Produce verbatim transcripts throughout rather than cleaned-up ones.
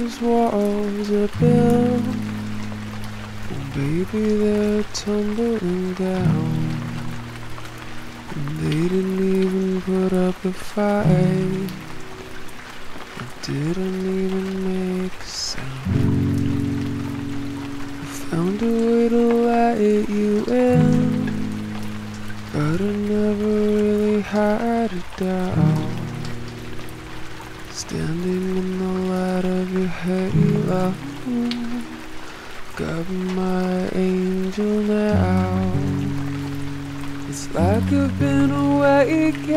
these walls are built, oh baby, they're tumbling down. And they didn't even put up a fight, it didn't even make a sound. I found a way to let you in, but I never really had a doubt. Standing in the light of your halo, got my angel now. It's like I've been awakened.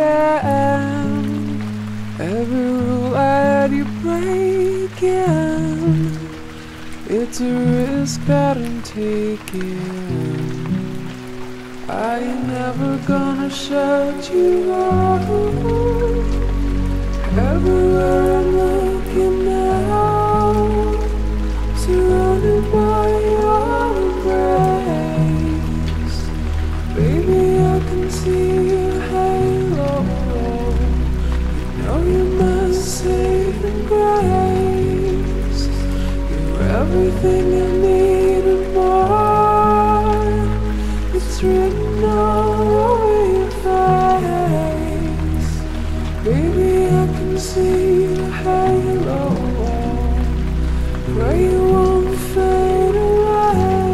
Every rule I had you breaking. It's a risk that I'm taking. I ain't never gonna shut you out. Everywhere I'm looking now, surrounded by your embrace. Baby, I can see your halo. You know you're my saving grace. You're everything I need and more. It's written all over your face. Baby, I can see the halo. Pray you won't fade away.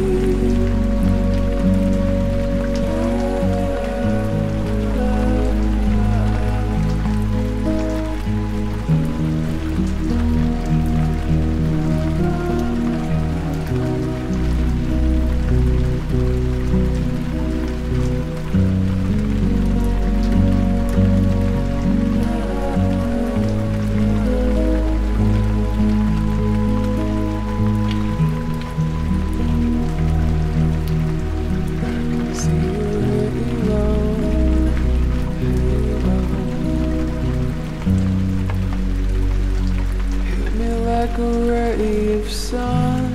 Like a ray of sun,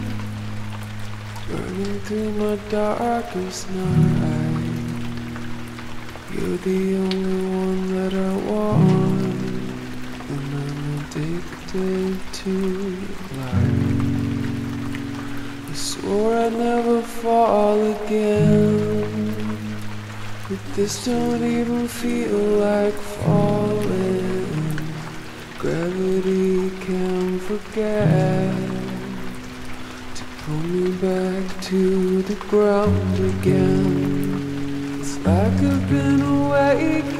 burning through my darkest night. You're the only one that I want, and I'm addicted to life. I swore I'd never fall again, but this don't even feel like falling. Gravity can't forget to pull me back to the ground again. It's like I've been awakened.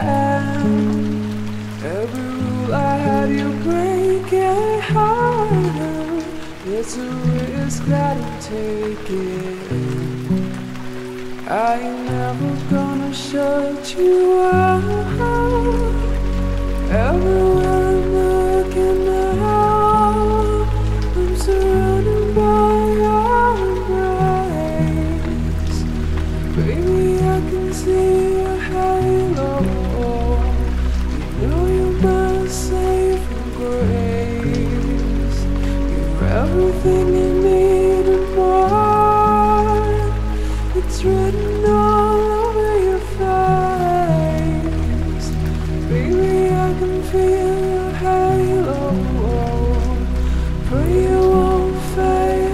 Every rule I had you breaking harder. It's a risk that I'm taking. I ain't never gonna shut you out. Everywhere I'm looking now, I'm surrounded by your embrace. Baby, I can see your halo. You know you're my saving grace. You're everything I need and more. It's written all over your face. Baby, I can feel your halo. Pray you won't fade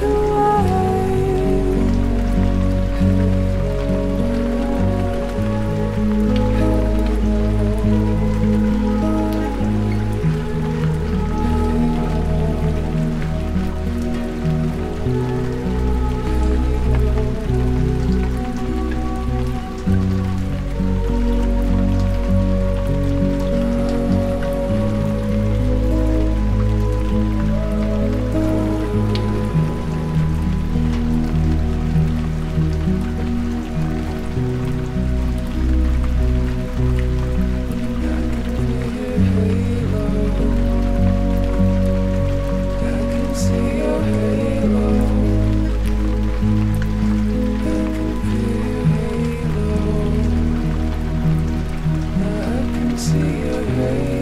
see your halo.